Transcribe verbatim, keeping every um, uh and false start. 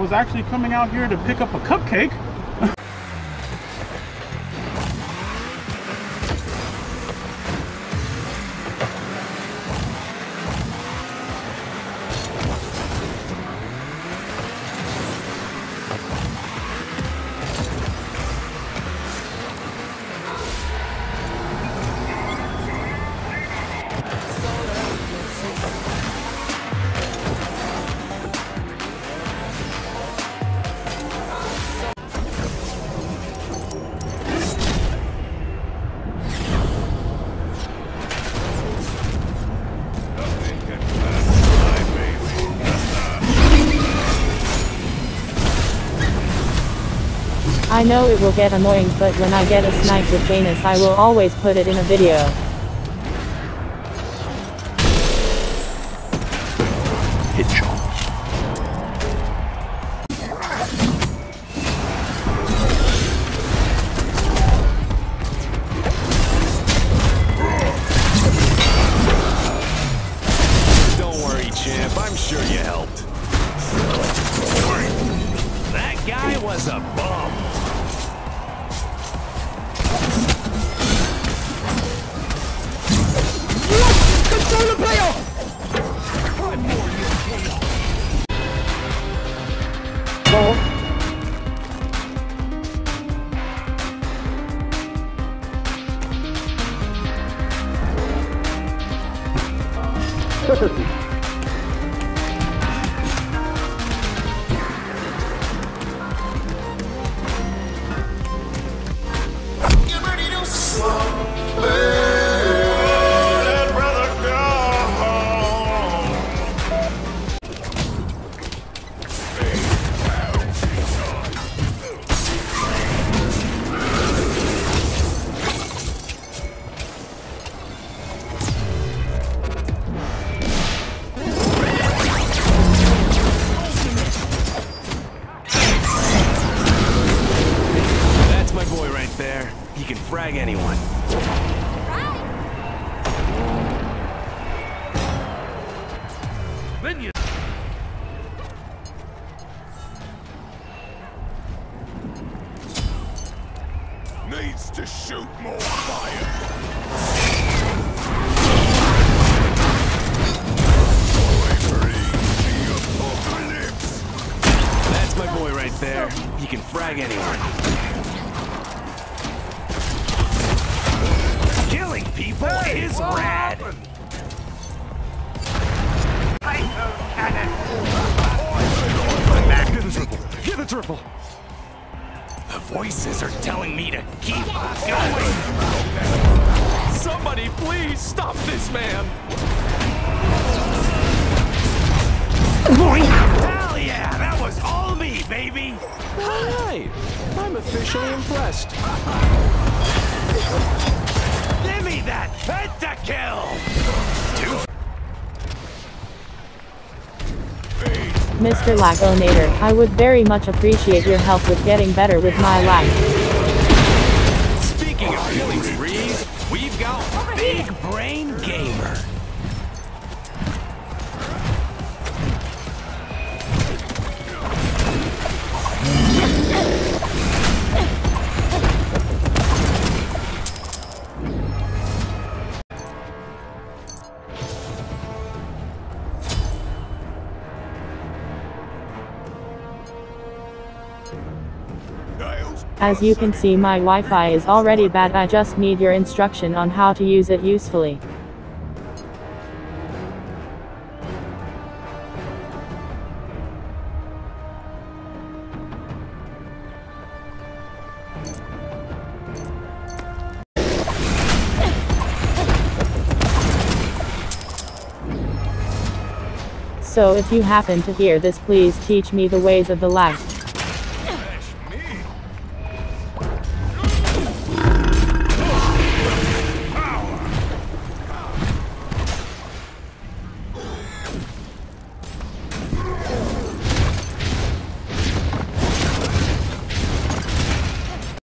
was actually coming out here to pick up a cupcake. I know it will get annoying, but when I get a snipe with Janus, I will always put it in a video. Hit shot. Don't worry, champ. I'm sure you helped. That guy was a bum. Controller player! He can frag anyone. Then you needs to shoot more fire. That's my boy right there. He can frag anyone. Killing people hey, is rad. Cannon. Get the triple. Get the triple. The voices are telling me to keep going. Somebody please stop this man. Hell yeah, that was all me, baby. Alright, I'm officially impressed. Give me that pentakill! Two. Mister Laginator, I would very much appreciate your help with getting better with my life. Speaking of killing sprees, we've got Big Brain Gamer. As you can see, my Wi-Fi is already bad. I just need your instruction on how to use it usefully. So if you happen to hear this, please teach me the ways of the lag.